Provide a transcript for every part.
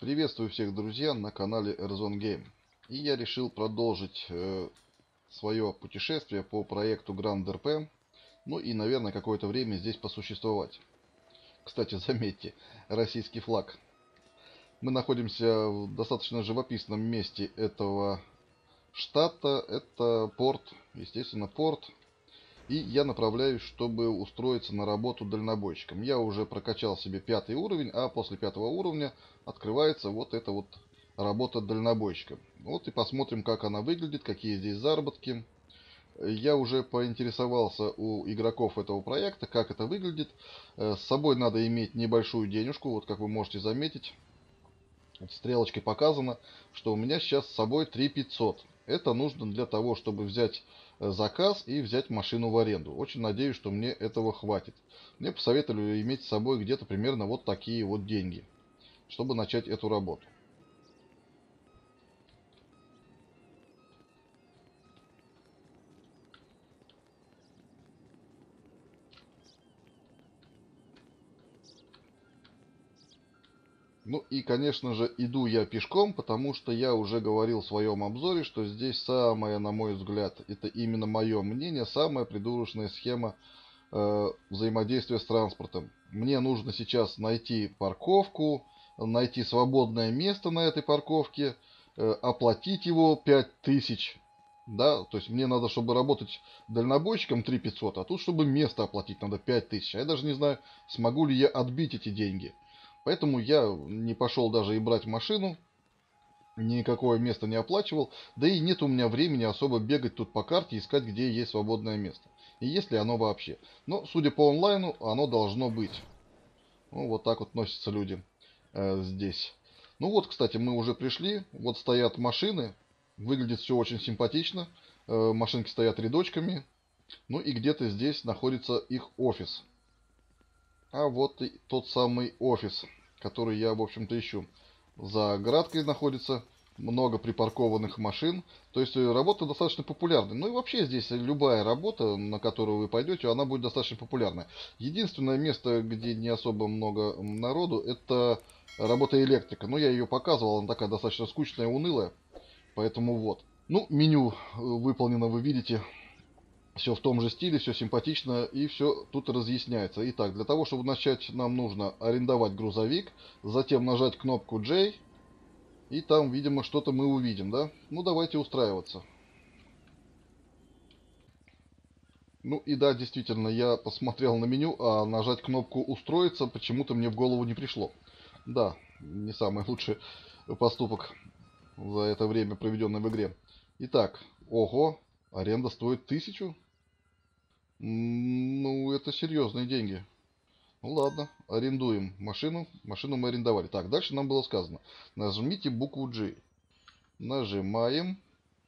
Приветствую всех, друзья, на канале Airzone Game. И я решил продолжить свое путешествие по проекту Grand RP. Ну и, наверное, какое-то время здесь посуществовать. Кстати, заметьте, российский флаг. Мы находимся в достаточно живописном месте этого штата. Это порт, естественно, порт. И я направляюсь, чтобы устроиться на работу дальнобойщиком. Я уже прокачал себе 5 уровень, а после 5 уровня открывается вот эта вот работа дальнобойщика. Вот и посмотрим, как она выглядит, какие здесь заработки. Я уже поинтересовался у игроков этого проекта, как это выглядит. С собой надо иметь небольшую денежку, вот как вы можете заметить. Вот стрелочкой показано, что у меня сейчас с собой 3500. Это нужно для того, чтобы взять заказ и взять машину в аренду. Очень надеюсь, что мне этого хватит. Мне посоветовали иметь с собой где-то примерно вот такие вот деньги, чтобы начать эту работу. Ну и, конечно же, иду я пешком, потому что я уже говорил в своем обзоре, что здесь самая, на мой взгляд, это именно мое мнение, самая придурочная схема взаимодействия с транспортом. Мне нужно сейчас найти парковку, найти свободное место на этой парковке, оплатить его 5000. Да, то есть мне надо, чтобы работать дальнобойщиком 3500, а тут, чтобы место оплатить, надо 5000. А я даже не знаю, смогу ли я отбить эти деньги. Поэтому я не пошел даже и брать машину, никакое место не оплачивал, да и нет у меня времени особо бегать тут по карте, искать, где есть свободное место. И есть ли оно вообще. Но, судя по онлайну, оно должно быть. Ну, вот так вот носятся люди здесь. Ну вот, кстати, мы уже пришли. Вот стоят машины. Выглядит все очень симпатично. Машинки стоят рядочками. Ну и где-то здесь находится их офис. А вот и тот самый офис, который я, в общем-то, ищу. За оградкой находится много припаркованных машин. То есть работа достаточно популярная. Ну и вообще здесь любая работа, на которую вы пойдете, она будет достаточно популярная. Единственное место, где не особо много народу, это работа электрика. Но я ее показывал, она такая достаточно скучная, унылая. Поэтому вот. Ну, меню выполнено, вы видите. Все в том же стиле, все симпатично и все тут разъясняется. Итак, для того, чтобы начать, нам нужно арендовать грузовик, затем нажать кнопку J, и там, видимо, что-то мы увидим, да? Ну, давайте устраиваться. Ну и да, действительно, я посмотрел на меню, а нажать кнопку «Устроиться» почему-то мне в голову не пришло. Да, не самый лучший поступок за это время, проведенное в игре. Итак, ого, аренда стоит 1000. Ну, это серьезные деньги. Ну ладно, арендуем машину. Машину мы арендовали. Так, дальше нам было сказано. Нажмите букву G. Нажимаем.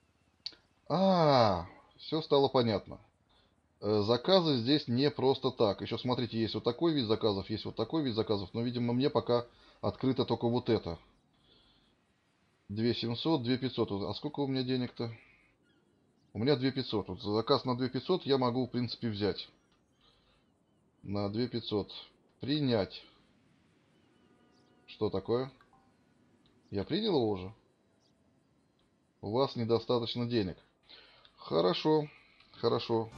Все стало понятно. Заказы здесь не просто так. Еще смотрите, есть вот такой вид заказов, есть вот такой вид заказов. Но, видимо, мне пока открыто только вот это. 2700, 2500. А сколько у меня денег-то? У меня 2500. Вот за заказ на 2500 я могу, в принципе, взять. На 2500. Принять. Что такое? Я принял его уже? У вас недостаточно денег. Хорошо, хорошо.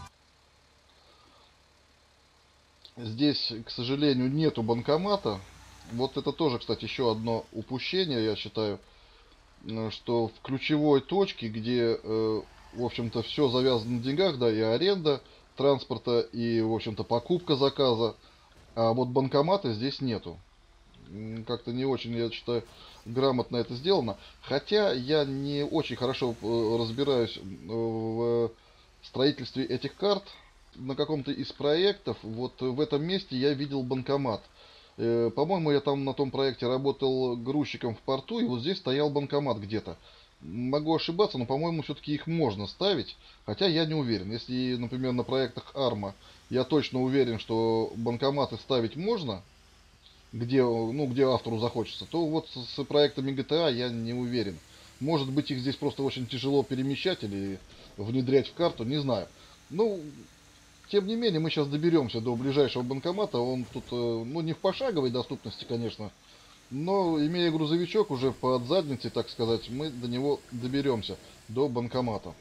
Здесь, к сожалению, нету банкомата. Вот это тоже, кстати, еще одно упущение, я считаю, что в ключевой точке, где, в общем-то, все завязано на деньгах, да, и аренда транспорта, и, в общем-то, покупка заказа, а вот банкомата здесь нету. Как-то не очень, я считаю, грамотно это сделано. Хотя я не очень хорошо разбираюсь в строительстве этих карт. На каком-то из проектов, вот в этом месте я видел банкомат. По-моему, я там на том проекте работал грузчиком в порту, и вот здесь стоял банкомат где-то. Могу ошибаться, но, по-моему, все-таки их можно ставить, хотя я не уверен. Если, например, на проектах Арма я точно уверен, что банкоматы ставить можно, где, ну, где автору захочется, то вот с проектами GTA я не уверен. Может быть, их здесь просто очень тяжело перемещать или внедрять в карту, не знаю. Ну, тем не менее, мы сейчас доберемся до ближайшего банкомата. Он тут, ну, не в пошаговой доступности, конечно, Но, имея грузовичок уже под задницей, так сказать, мы до него доберемся, до банкомата.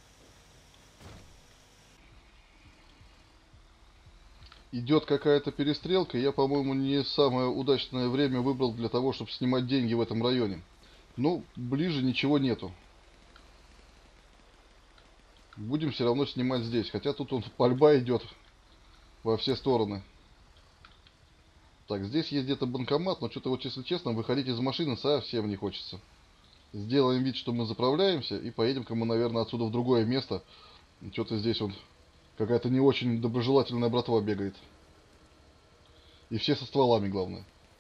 Идет какая-то перестрелка, я, по-моему, не самое удачное время выбрал для того, чтобы снимать деньги в этом районе. Ну, ближе ничего нету. Будем все равно снимать здесь, хотя тут пальба идет во все стороны. Так, здесь есть где-то банкомат, но что-то вот, если честно, выходить из машины совсем не хочется. Сделаем вид, что мы заправляемся и поедем-ка мы, наверное, отсюда в другое место. Что-то здесь вот какая-то не очень доброжелательная братва бегает. И все со стволами, главное.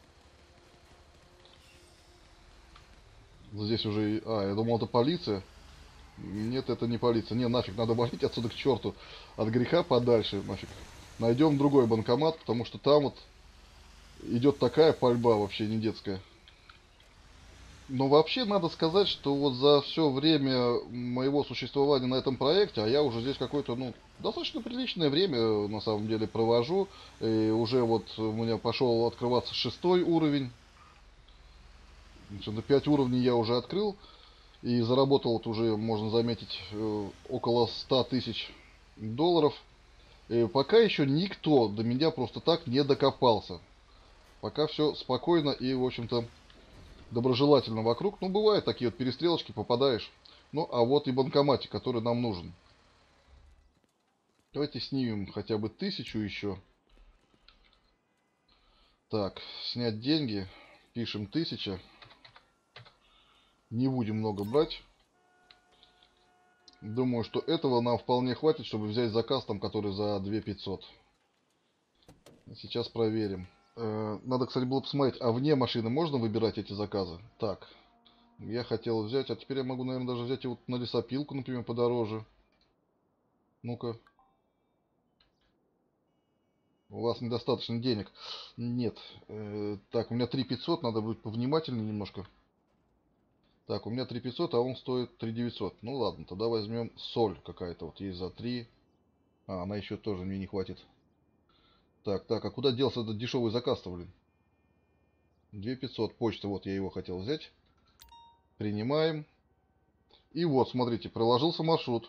Здесь уже... А, я думал, это полиция. Нет, это не полиция. Не, нафиг, надо валить отсюда к черту. От греха подальше, нафиг. Найдем другой банкомат, потому что там вот идет такая пальба вообще не детская. Но вообще надо сказать, что вот за все время моего существования на этом проекте, а я уже здесь какое-то, ну, достаточно приличное время на самом деле провожу, и уже вот у меня пошел открываться 6-й уровень, на 5 уровней я уже открыл, и заработал вот уже, можно заметить, около 100 тысяч долларов. И пока еще никто до меня просто так не докопался. Пока все спокойно и, в общем-то, доброжелательно вокруг. Ну, бывают такие вот перестрелочки, попадаешь. Ну, а вот и банкоматик, который нам нужен. Давайте снимем хотя бы 1000 еще. Так, снять деньги. Пишем 1000. Не будем много брать. Думаю, что этого нам вполне хватит, чтобы взять заказ там, который за 2500. Сейчас проверим. Надо, кстати, было посмотреть, а вне машины можно выбирать эти заказы? Так, я хотел взять, а теперь я могу, наверное, даже взять и вот на лесопилку, например, подороже. Ну-ка. У вас недостаточно денег. Нет. Так, у меня 3500, надо быть повнимательнее немножко. Так, у меня 3500, а он стоит 3900. Ну ладно, тогда возьмем соль какая-то. Вот есть за 3. А, она еще тоже мне не хватит. Так, так, а куда делся этот дешевый заказ-то, блин? 2500, почта, вот я его хотел взять. Принимаем. И вот, смотрите, проложился маршрут.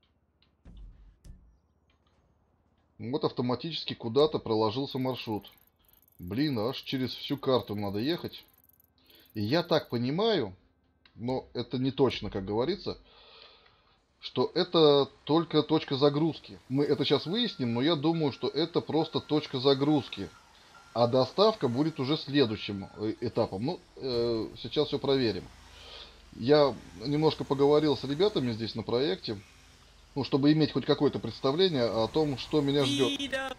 Вот автоматически куда-то проложился маршрут. Блин, аж через всю карту надо ехать. И я так понимаю, но это не точно, как говорится, что это только точка загрузки. Мы это сейчас выясним, но я думаю, что это просто точка загрузки. А доставка будет уже следующим этапом. Ну, сейчас все проверим. Я немножко поговорил с ребятами здесь на проекте, ну, чтобы иметь хоть какое-то представление о том, что меня ждет.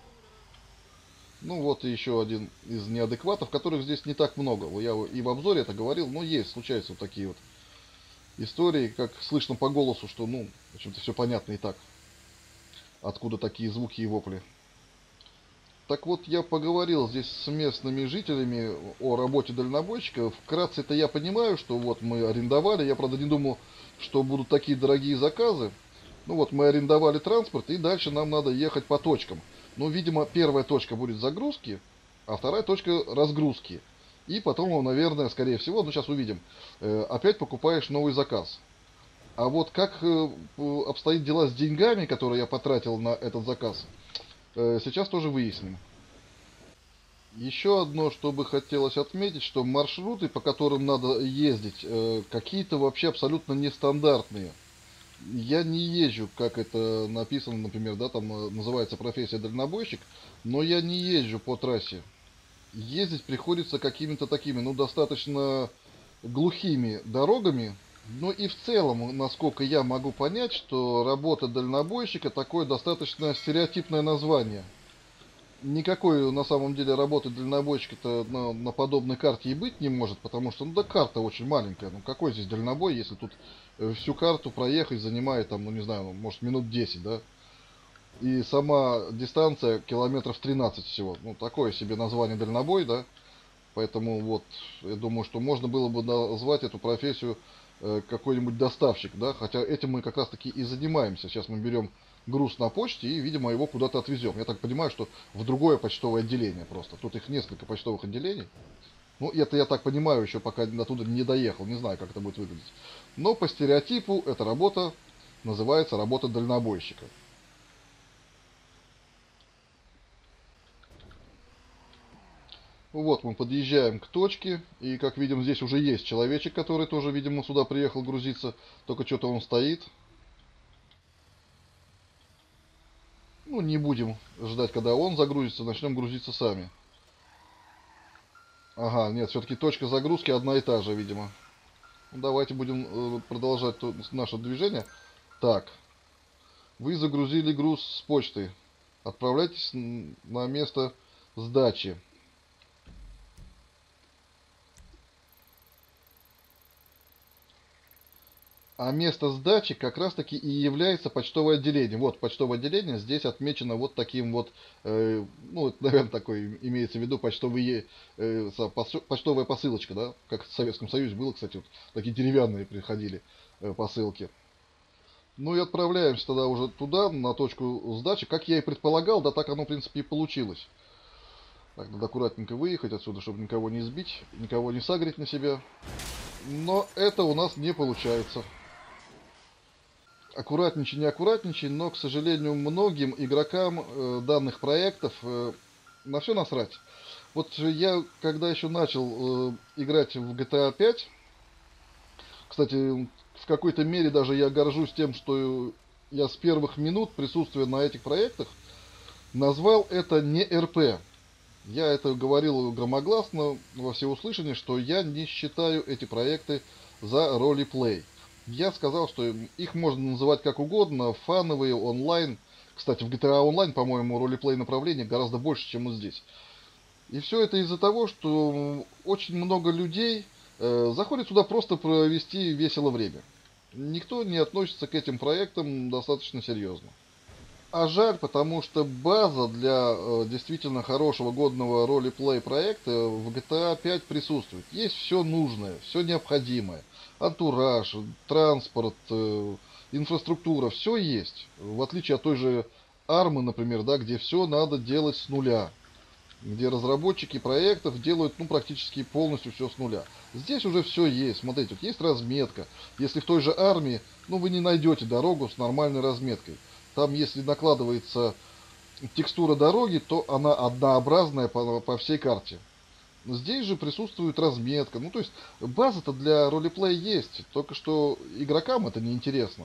Ну, вот и еще один из неадекватов, которых здесь не так много. Я и в обзоре это говорил, но есть, случаются вот такие вот истории, как слышно по голосу, что, ну, в общем-то, все понятно и так. Откуда такие звуки и вопли. Так вот, я поговорил здесь с местными жителями о работе дальнобойщика. Вкратце-то я понимаю, что вот мы арендовали. Я, правда, не думал, что будут такие дорогие заказы. Ну вот, мы арендовали транспорт, и дальше нам надо ехать по точкам. Ну, видимо, первая точка будет загрузки, а вторая точка разгрузки. И потом, наверное, скорее всего, ну сейчас увидим, опять покупаешь новый заказ. А вот как обстоит дела с деньгами, которые я потратил на этот заказ, сейчас тоже выясним. Еще одно, что бы хотелось отметить, что маршруты, по которым надо ездить, какие-то вообще абсолютно нестандартные. Я не езжу, как это написано, например, да, там называется профессия дальнобойщик, но я не езжу по трассе. Ездить приходится какими-то такими, ну, достаточно глухими дорогами. Ну и в целом, насколько я могу понять, что работа дальнобойщика такое достаточно стереотипное название. Никакой на самом деле работы дальнобойщика-то на подобной карте и быть не может, потому что, ну да, карта очень маленькая. Ну какой здесь дальнобой, если тут всю карту проехать занимает там, ну не знаю, ну, может минут 10, да? И сама дистанция километров 13 всего. Ну такое себе название дальнобой, да? Поэтому вот, я думаю, что можно было бы назвать эту профессию какой-нибудь доставщик, да, хотя этим мы как раз таки и занимаемся. Сейчас мы берем груз на почте и, видимо, его куда-то отвезем. Я так понимаю, что в другое почтовое отделение просто. Тут их несколько почтовых отделений. Ну, это я так понимаю, еще пока оттуда не доехал, не знаю, как это будет выглядеть. Но по стереотипу эта работа называется работа дальнобойщика. Вот мы подъезжаем к точке, и как видим, здесь уже есть человечек, который тоже, видимо, сюда приехал грузиться, только что-то он стоит. Ну, не будем ждать, когда он загрузится, начнем грузиться сами. Ага, нет, все-таки точка загрузки одна и та же, видимо. Ну, давайте будем продолжать наше движение. Так, вы загрузили груз с почты. Отправляйтесь на место сдачи. А место сдачи как раз таки и является почтовое отделение. Вот почтовое отделение здесь отмечено вот таким вот, ну, это, наверное, такой имеется в виду почтовая посылочка, да, как в Советском Союзе было, кстати, вот такие деревянные приходили посылки. Ну и отправляемся тогда уже туда, на точку сдачи. Как я и предполагал, да так оно, в принципе, и получилось. Так, надо аккуратненько выехать отсюда, чтобы никого не сбить, никого не сагрить на себя. Но это у нас не получается. Аккуратничай, не аккуратничай, но, к сожалению, многим игрокам данных проектов на все насрать. Вот я, когда еще начал играть в GTA 5, кстати, в какой-то мере даже я горжусь тем, что я с первых минут присутствия на этих проектах назвал это не РП. Я это говорил громогласно во всеуслышание, что я не считаю эти проекты за ролеплей. Я сказал, что их можно называть как угодно, фановые, онлайн. Кстати, в GTA Online, по-моему, ролеплей направления гораздо больше, чем и здесь. И все это из-за того, что очень много людей заходит сюда просто провести весело время. Никто не относится к этим проектам достаточно серьезно. А жаль, потому что база для действительно хорошего, годного ролеплей проекта в GTA 5 присутствует. Есть все нужное, все необходимое. Антураж, транспорт, инфраструктура, все есть. В отличие от той же Армы, например, да, где все надо делать с нуля. Где разработчики проектов делают ну, практически полностью все с нуля. Здесь уже все есть. Смотрите, вот есть разметка. Если в той же армии, ну вы не найдете дорогу с нормальной разметкой. Там, если накладывается текстура дороги, то она однообразная по всей карте. Здесь же присутствует разметка. Ну, то есть, база-то для ролеплея есть. Только что игрокам это неинтересно.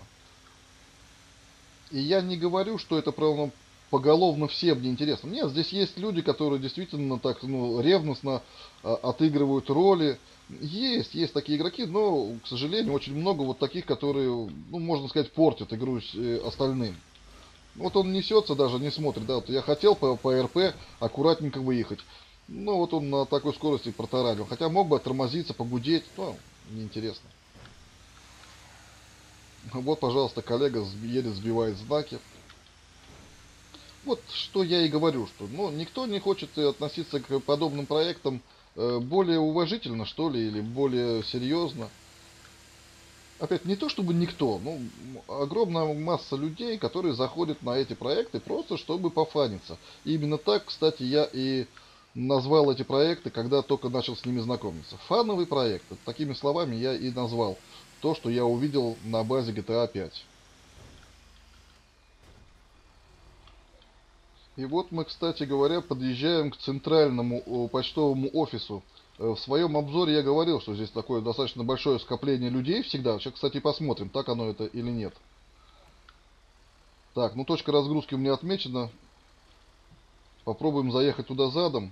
И я не говорю, что это прям поголовно всем неинтересно. Нет, здесь есть люди, которые действительно так ну, ревностно отыгрывают роли. Есть такие игроки, но, к сожалению, очень много вот таких, которые, ну, можно сказать, портят игру остальным. Вот он несется даже, не смотрит, да, вот я хотел по РП аккуратненько выехать. Ну, вот он на такой скорости протаранил. Хотя мог бы оттормозиться, погудеть, но неинтересно. Вот, пожалуйста, коллега едет, сбивает знаки. Вот что я и говорю, что ну, никто не хочет относиться к подобным проектам более уважительно, что ли, или более серьезно. Опять, не то чтобы никто, ну, огромная масса людей, которые заходят на эти проекты просто чтобы пофаниться. И именно так, кстати, я и назвал эти проекты, когда только начал с ними знакомиться. Фановый проект. Такими словами я и назвал то, что я увидел на базе GTA 5. И вот мы, кстати говоря, подъезжаем к центральному почтовому офису. В своем обзоре я говорил, что здесь такое достаточно большое скопление людей всегда. Сейчас, кстати, посмотрим, так оно это или нет. Так, ну точка разгрузки у меня отмечена. Попробуем заехать туда задом.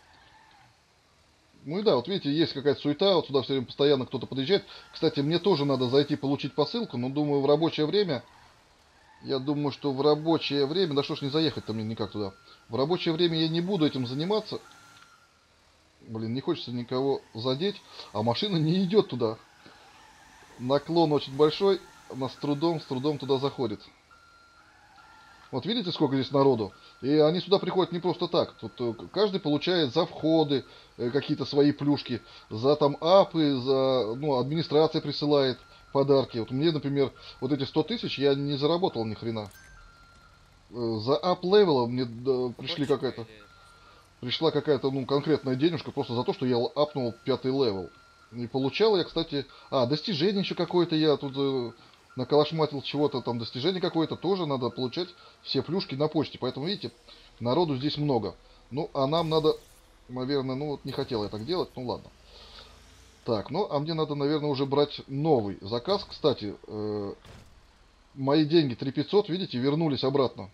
Ну и да, вот видите, есть какая-то суета, вот сюда все время постоянно кто-то подъезжает. Кстати, мне тоже надо зайти получить посылку, но думаю, в рабочее время... Я думаю, что в рабочее время... Да что ж не заехать-то мне никак туда. В рабочее время я не буду этим заниматься. Блин, не хочется никого задеть, а машина не идет туда. Наклон очень большой, она с трудом туда заходит. Вот видите, сколько здесь народу? И они сюда приходят не просто так. Тут каждый получает за входы какие-то свои плюшки, за там апы, за, ну, администрация присылает подарки. Вот мне, например, вот эти 100 тысяч я не заработал ни хрена. За ап левела мне пришли Бочка какая-то... или... пришла какая-то, ну, конкретная денежка просто за то, что я апнул 5-й левел. И получал я, кстати... достижение еще какое-то я тут наколошматил чего-то, там достижение какое-то, тоже надо получать все плюшки на почте. Поэтому, видите, народу здесь много. Ну, а нам надо, наверное, ну, вот не хотел я так делать, ну, ладно. Так, ну, а мне надо, наверное, уже брать новый заказ. Кстати, мои деньги 3500, видите, вернулись обратно.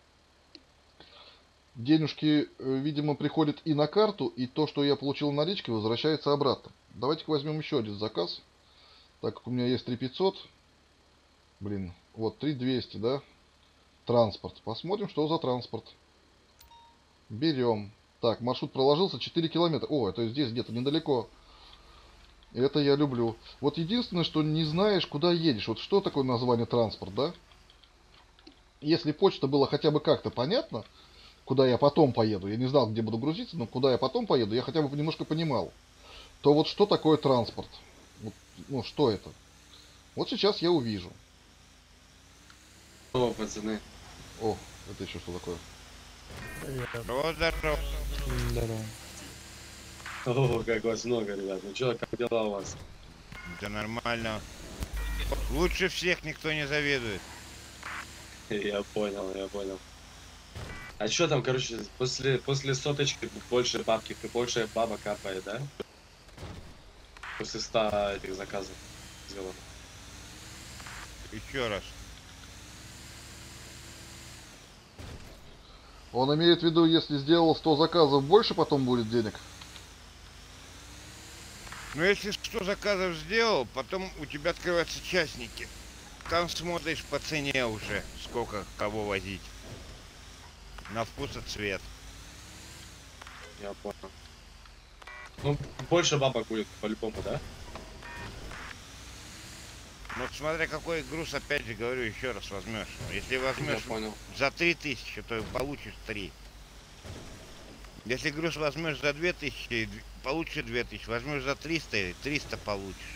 Денежки, видимо, приходят и на карту, и то, что я получил наличкой, возвращается обратно. Давайте-ка возьмем еще один заказ. Так как у меня есть 3500. Блин, вот 3200, да? Транспорт. Посмотрим, что за транспорт. Берем. Так, маршрут проложился 4 километра. О, это здесь где-то недалеко. Это я люблю. Вот единственное, что не знаешь, куда едешь. Вот что такое название транспорт, да? Если почта была хотя бы как-то понятно, куда я потом поеду, я не знал, где буду грузиться, но куда я потом поеду, я хотя бы немножко понимал, то вот что такое транспорт? Вот, ну, что это? Вот сейчас я увижу. О, пацаны. О, это еще что такое? Привет. Здорово. Здорово. О, как вас много, ребят. Ну что, как дела у вас? Да нормально. Лучше всех никто не заведует. Я понял, я понял. А что там, короче, после соточки больше бабки, больше баба капает, да? После 100 этих заказов. Сделал. Еще раз. Он имеет в виду, если сделал 100 заказов больше, потом будет денег? Ну если 100 заказов сделал, потом у тебя открываются частники. Там смотришь по цене уже, сколько кого возить. На вкус и цвет. Я понял. Ну, больше бабок будет по-любому, да? Ну смотря какой груз, опять же говорю, еще раз возьмешь. Если Я возьмешь понял. за 3000, то получишь 3. Если груз возьмешь за 2000, получишь 2000. Возьмешь за 300, 300 получишь.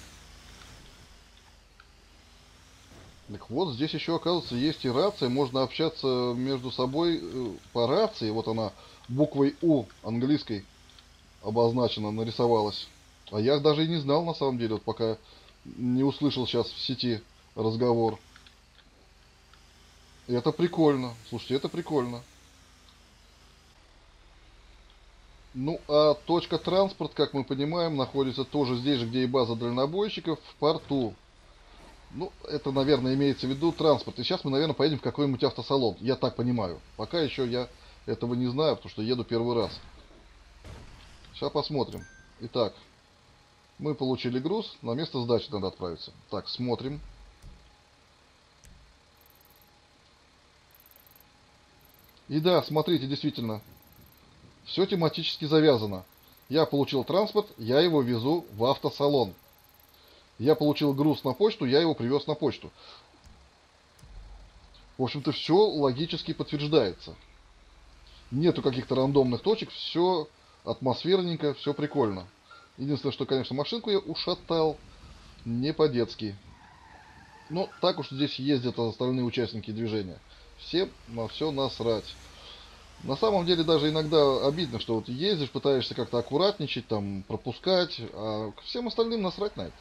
Так вот, здесь еще, оказывается, есть и рация. Можно общаться между собой по рации. Вот она буквой У английской обозначена, нарисовалась. А я даже и не знал, на самом деле, вот пока не услышал сейчас в сети разговор. И это прикольно. Слушайте, это прикольно. Ну, а точка транспорт, как мы понимаем, находится тоже здесь же, где и база дальнобойщиков, в порту. Ну, это, наверное, имеется в виду транспорт. И сейчас мы, наверное, поедем в какой-нибудь автосалон. Я так понимаю. Пока еще я этого не знаю, потому что еду первый раз. Сейчас посмотрим. Итак, мы получили груз. На место сдачи надо отправиться. Так, смотрим. И да, смотрите, действительно. Все тематически завязано. Я получил транспорт, я его везу в автосалон. Я получил груз на почту, я его привез на почту. В общем-то, все логически подтверждается. Нету каких-то рандомных точек, все атмосферненько, все прикольно. Единственное, что, конечно, машинку я ушатал не по-детски. Но так уж здесь ездят остальные участники движения. Всем на все насрать. На самом деле даже иногда обидно, что вот ездишь, пытаешься как-то аккуратничать, там, пропускать, а всем остальным насрать на это.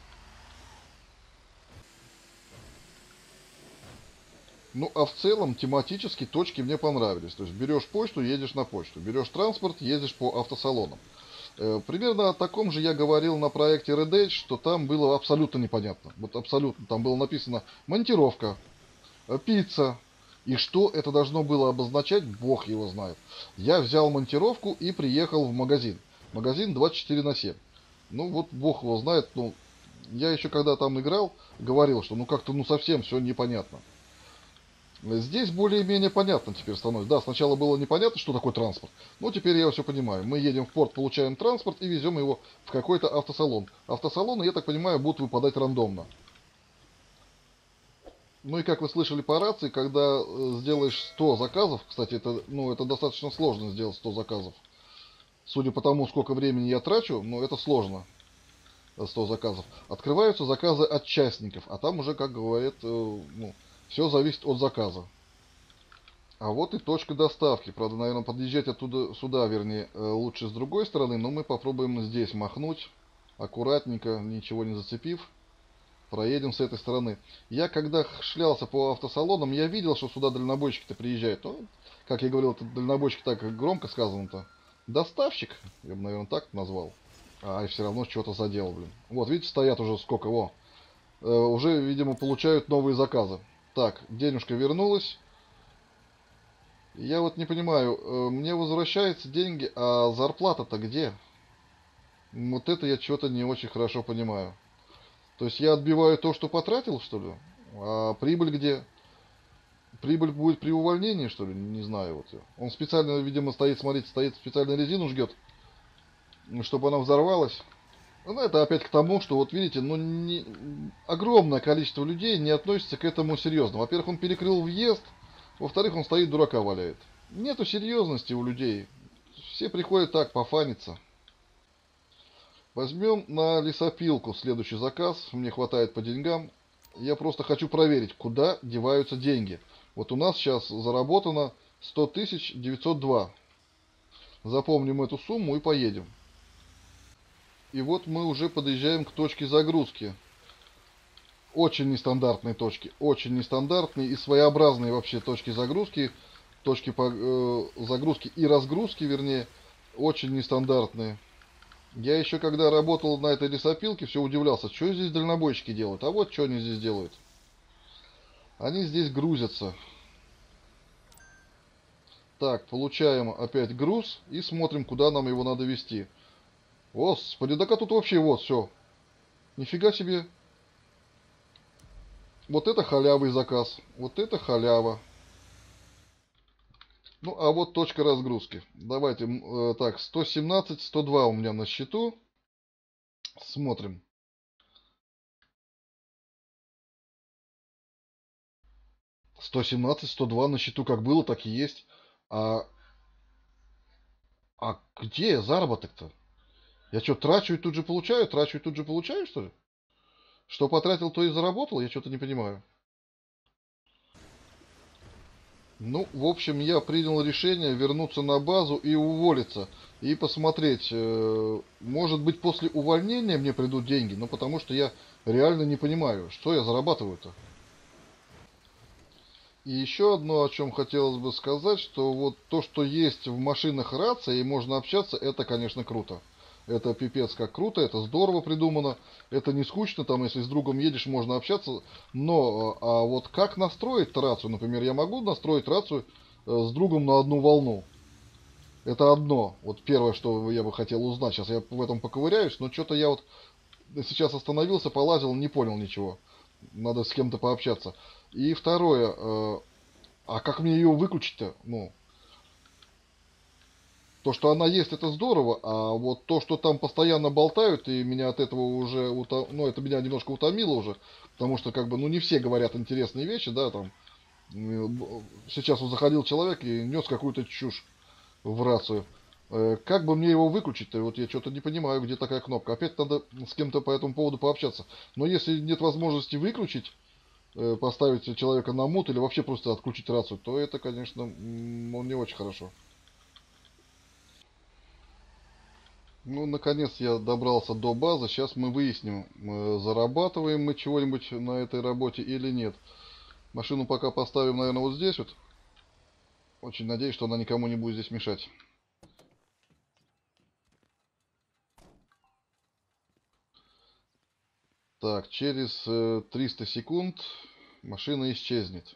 Ну, а в целом, тематически точки мне понравились. То есть, берешь почту, едешь на почту. Берешь транспорт, ездишь по автосалонам. Примерно о таком же я говорил на проекте Red Edge, что там было абсолютно непонятно. Вот абсолютно. Там было написано монтировка, пицца. И что это должно было обозначать, бог его знает. Я взял монтировку и приехал в магазин. Магазин 24/7. Ну вот бог его знает. Ну, я еще когда там играл, говорил, что ну как-то ну совсем все непонятно. Здесь более-менее понятно теперь становится. Да, сначала было непонятно, что такое транспорт. Но теперь я все понимаю. Мы едем в порт, получаем транспорт и везем его в какой-то автосалон. Автосалоны, я так понимаю, будут выпадать рандомно. Ну и как вы слышали по рации, когда сделаешь 100 заказов, кстати, это достаточно сложно сделать 100 заказов. Судя по тому, сколько времени я трачу, это сложно. 100 заказов. Открываются заказы от частников, а там уже, как говорят, все зависит от заказа. А вот и точка доставки. Правда, наверное, подъезжать оттуда сюда, вернее, лучше с другой стороны, но мы попробуем здесь махнуть. Аккуратненько, ничего не зацепив. Проедем с этой стороны. Я когда шлялся по автосалонам, я видел, что сюда дальнобойщики-то приезжают. Ну, как я говорил, это дальнобойщик так громко сказано-то. Доставщик, я бы, наверное, так назвал. А, и все равно что-то задел, блин. Вот, видите, стоят уже сколько, во. Уже, видимо, получают новые заказы. Так, денежка вернулась. Я вот не понимаю, мне возвращаются деньги, а зарплата-то где? Вот это я что-то не очень хорошо понимаю. То есть я отбиваю то, что потратил, что ли? А прибыль где? Прибыль будет при увольнении, что ли? Не знаю. Вот. Он специально, видимо, стоит, смотрите, стоит, специально резину ждет, чтобы она взорвалась. Ну, это опять к тому, что, вот видите, ну, огромное количество людей не относится к этому серьезно. Во-первых, он перекрыл въезд, во-вторых, он стоит, дурака валяет. Нету серьезности у людей. Все приходят так, пофаниться. Возьмем на лесопилку следующий заказ. Мне хватает по деньгам. Я просто хочу проверить, куда деваются деньги. Вот у нас сейчас заработано 100 902. Запомним эту сумму и поедем. И вот мы уже подъезжаем к точке загрузки. Очень нестандартные точки. Очень нестандартные и своеобразные вообще точки загрузки. Точки загрузки и разгрузки, вернее. Очень нестандартные. Я еще когда работал на этой лесопилке, все удивлялся, что здесь дальнобойщики делают. А вот что они здесь делают. Они здесь грузятся. Так, получаем опять груз и смотрим, куда нам его надо везти. Господи, так а тут вообще вот все. Нифига себе. Вот это халявый заказ. Вот это халява. Ну, а вот точка разгрузки. Давайте, так, 117, 102 у меня на счету. Смотрим. Сто 102 на счету как было, так и есть. А где заработок-то? Я что, трачу и тут же получаю? Трачу и тут же получаю, что ли? Что потратил, то и заработал? Я что-то не понимаю. Ну, в общем, я принял решение вернуться на базу и уволиться. И посмотреть, может быть, после увольнения мне придут деньги. Но потому что я реально не понимаю, что я зарабатываю-то. И еще одно, о чем хотелось бы сказать, что вот то, что есть в машинах рация и можно общаться, это, конечно, круто. Это пипец как круто, это здорово придумано, это не скучно, там, если с другом едешь, можно общаться. Но, а вот как настроить рацию? Например, я могу настроить рацию с другом на одну волну. Это одно. Вот первое, что я бы хотел узнать. Сейчас я в этом поковыряюсь, но что-то я вот сейчас остановился, полазил, не понял ничего. Надо с кем-то пообщаться. И второе, а как мне ее выключить-то? Ну, то, что она есть, это здорово, а вот то, что там постоянно болтают, и меня от этого уже, ну, это меня немножко утомило уже, потому что, как бы, ну, не все говорят интересные вещи, да, там. Сейчас вот заходил человек и нес какую-то чушь в рацию. Как бы мне его выключить-то? Вот я что-то не понимаю, где такая кнопка. Опять надо с кем-то по этому поводу пообщаться. Но если нет возможности выключить, поставить человека на мут или вообще просто отключить рацию, то это, конечно, ну, не очень хорошо. Ну, наконец я добрался до базы. Сейчас мы выясним, зарабатываем мы чего-нибудь на этой работе или нет. Машину пока поставим, наверное, вот здесь вот. Очень надеюсь, что она никому не будет здесь мешать. Так, через 300 секунд машина исчезнет.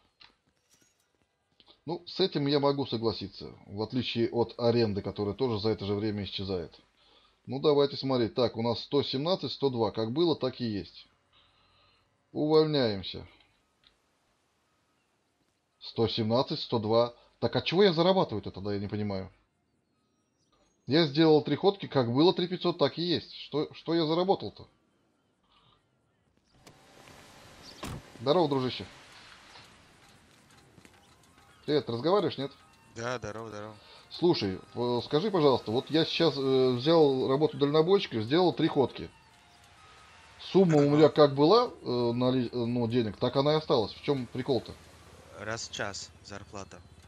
Ну, с этим я могу согласиться, в отличие от аренды, которая тоже за это же время исчезает. Ну, давайте смотреть. Так, у нас 117, 102. Как было, так и есть. Увольняемся. 117, 102. Так, от чего я зарабатываю-то тогда, я не понимаю. Я сделал 3 ходки, как было 3500, так и есть. Что я заработал-то? Здорово, дружище. Привет, разговариваешь, нет? Да, здорово, здорово. Слушай, скажи, пожалуйста, вот я сейчас взял работу дальнобойщика, сделал 3 ходки. Сумма у меня как была ну, денег, так она и осталась. В чем прикол-то? Раз в час зарплата.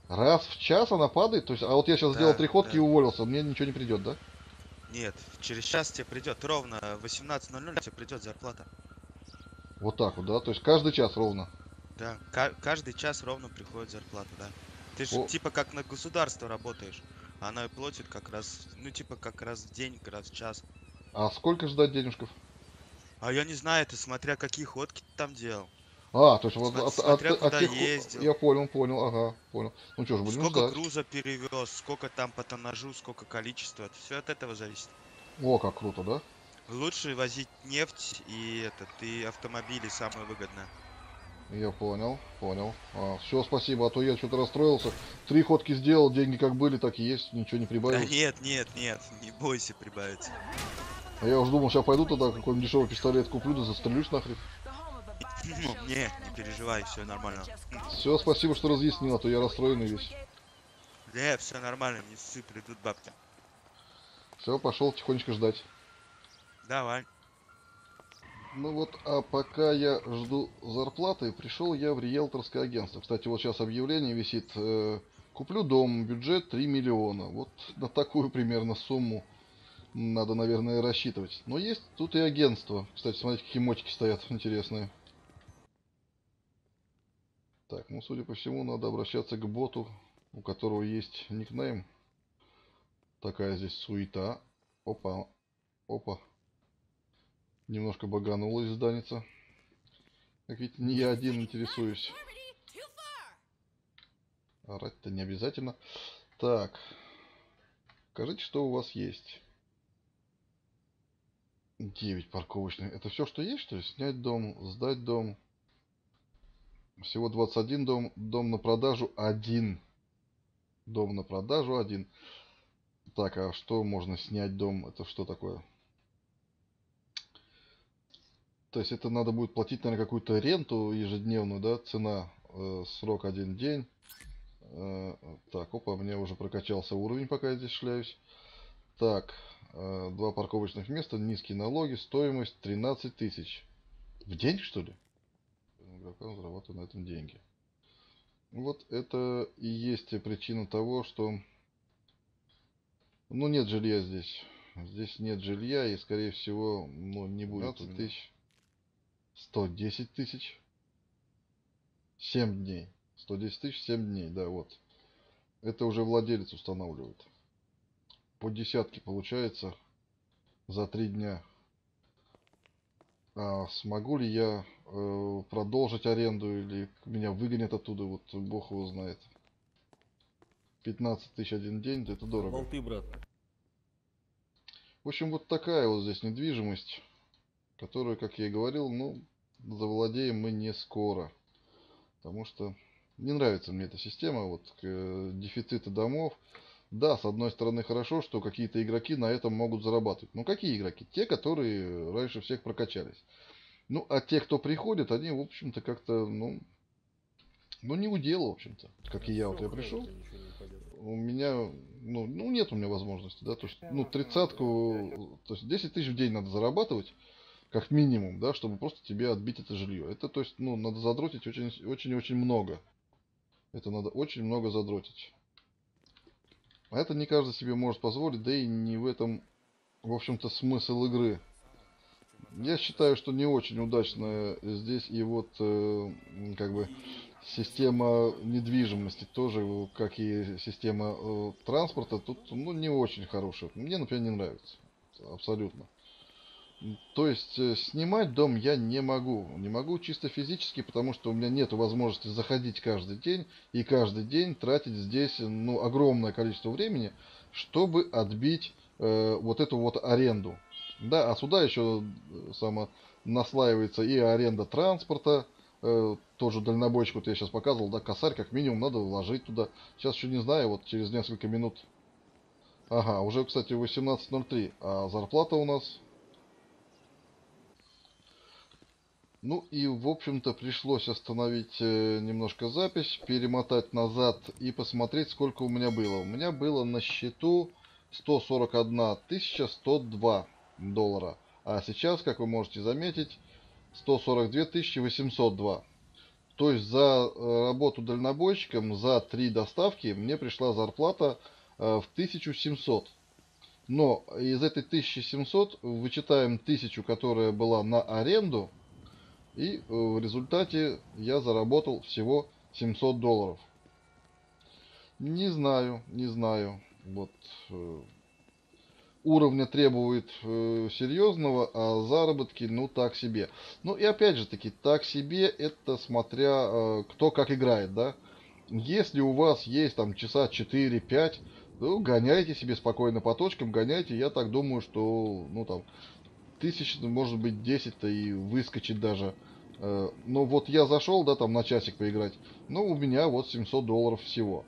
Раз в час она падает? То есть, а вот я сейчас сделал Да, 3 ходки да. и уволился, мне ничего не придет, да? Нет, через час тебе придет ровно в 18:00 тебе придет зарплата. Вот так вот, да? То есть каждый час ровно. Да, каждый час ровно приходит зарплата, да. Ты же О, типа как на государство работаешь. Она и платит как раз, ну типа как раз в день, как раз в час. а сколько ждать денежков? А я не знаю, это смотря какие ходки ты там делал. А, то есть вот Смотря от куда тех... ездил. Я понял, понял, ага, понял. Ну что ж, будем Сколько ждать. груза перевез, сколько там по тоннажу, сколько количества. Это все от этого зависит. О, как круто, да? Лучше возить нефть и и автомобили самое выгодное. Я понял, понял. Все, спасибо, а то я что-то расстроился. 3 ходки сделал, деньги как были, так и есть, ничего не Да прибавилось. нет, нет, нет, не бойся прибавиться. А я уже думал, сейчас пойду тогда какой-нибудь дешевый пистолет куплю, да застрелюсь нахрен. Ну, не переживай, все нормально. Все, спасибо, что разъяснил, а то я расстроенный весь. Да, все нормально, не ссы, придут бабки. Все, пошел тихонечко ждать. Давай. Ну вот, а пока я жду зарплаты, пришел я в риэлторское агентство. Кстати, вот сейчас объявление висит. Куплю дом, бюджет 3 миллиона. Вот на такую примерно сумму надо, наверное, рассчитывать. Но есть тут и агентство. Кстати, смотрите, какие мотики стоят интересные. Так, ну, судя по всему, надо обращаться к боту, у которого есть никнейм. Такая здесь суета. Опа, опа. Немножко баганулась зданица. Как видите, не я один интересуюсь. Орать-то не обязательно. Так, скажите, что у вас есть? 9 парковочных. Это все, что есть, что ли? Снять дом, сдать дом. Всего 21 дом. Дом на продажу один. Дом на продажу один. Так, а что можно снять дом? Это что такое? То есть это надо будет платить, наверное, какую-то ренту ежедневную, да? Цена, срок 1 день. Так, опа, мне уже прокачался уровень, пока я здесь шляюсь. Так, 2 парковочных места, низкие налоги, стоимость 13 тысяч. В день, что ли? Игрока зарабатывает на этом деньги. Вот это и есть причина того, что... Ну, нет жилья здесь. Здесь нет жилья, и, скорее всего, ну, не будет 15 тысяч. 110 тысяч. 7 дней. 110 тысяч, 7 дней, да, вот. Это уже владелец устанавливает. По десятке получается за 3 дня. А смогу ли я продолжить аренду или меня выгонят оттуда, вот бог его знает. 15 тысяч 1 день, да это дорого. Болты, брат. В общем, вот такая вот здесь недвижимость, которую, как я и говорил, ну, завладеем мы не скоро. Потому что не нравится мне эта система, вот, дефицита домов. Да, с одной стороны хорошо, что какие-то игроки на этом могут зарабатывать. Ну, какие игроки? Те, которые раньше всех прокачались. Ну, а те, кто приходит, они, в общем-то, как-то, ну, не удел, в общем-то. Как и я, вот я пришел, у меня, ну, нет у меня возможности, да, то есть, ну, 30-ку, то есть 10 тысяч в день надо зарабатывать, как минимум, да, чтобы просто тебе отбить это жилье. Это, то есть, ну, надо задротить очень-очень много. Это надо очень много задротить. А это не каждый себе может позволить, да и не в этом, в общем-то, смысл игры. Я считаю, что не очень удачная здесь и вот, как бы, система недвижимости тоже, как и система транспорта, тут, ну, не очень хорошая. Мне, например, не нравится. Абсолютно. То есть, снимать дом я не могу. Не могу чисто физически, потому что у меня нет возможности заходить каждый день и каждый день тратить здесь, ну, огромное количество времени, чтобы отбить вот эту вот аренду. Да, а сюда еще наслаивается и аренда транспорта, тоже дальнобойщик, вот я сейчас показывал, да, косарь как минимум надо вложить туда. Сейчас еще не знаю, вот через несколько минут. Ага, уже, кстати, 18:03, а зарплата у нас... Ну и, в общем-то, пришлось остановить немножко запись, перемотать назад и посмотреть, сколько у меня было. У меня было на счету 141 102 доллара. А сейчас, как вы можете заметить, 142 802. То есть за работу дальнобойщиком, за 3 доставки мне пришла зарплата в 1700. Но из этой 1700 вычитаем 1000, которая была на аренду, и в результате я заработал всего $700. Не знаю, не знаю. Вот уровня требует серьезного, а заработки, ну, так себе. Ну, и опять же таки, так себе, это смотря кто как играет, да. Если у вас есть там часа 4-5, ну, гоняйте себе спокойно по точкам, гоняйте. Я так думаю, что, ну, там, 1000, может быть, 10-то и выскочит даже. Но вот я зашел, да, там, на часик поиграть. Ну, у меня вот $700 всего.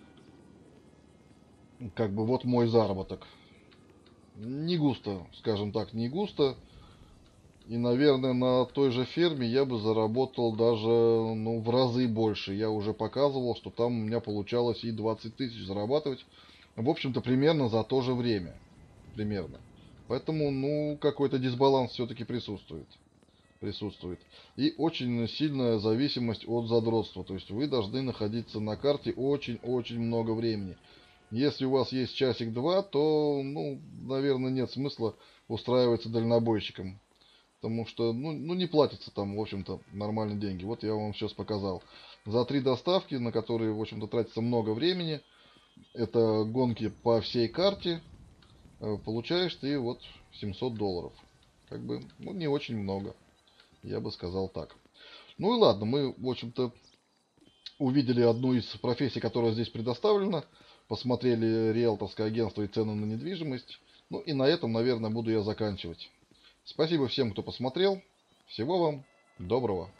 Как бы вот мой заработок. Не густо, скажем так, не густо. И, наверное, на той же ферме я бы заработал даже, ну, в разы больше. Я уже показывал, что там у меня получалось и 20 тысяч зарабатывать. В общем-то, примерно за то же время. Примерно. Поэтому, ну, какой-то дисбаланс все-таки присутствует. Присутствует. И очень сильная зависимость от задротства. То есть вы должны находиться на карте очень-очень много времени. Если у вас есть часик-два, то, ну, наверное, нет смысла устраиваться дальнобойщиком. Потому что, ну, не платятся там, в общем-то, нормальные деньги. Вот я вам сейчас показал. За 3 доставки, на которые, в общем-то, тратится много времени, это гонки по всей карте, получаешь ты вот $700. Как бы, ну, не очень много. Я бы сказал так. Ну и ладно, мы, в общем-то, увидели одну из профессий, которая здесь предоставлена. Посмотрели риэлторское агентство и цены на недвижимость. Ну и на этом, наверное, буду я заканчивать. Спасибо всем, кто посмотрел. Всего вам доброго.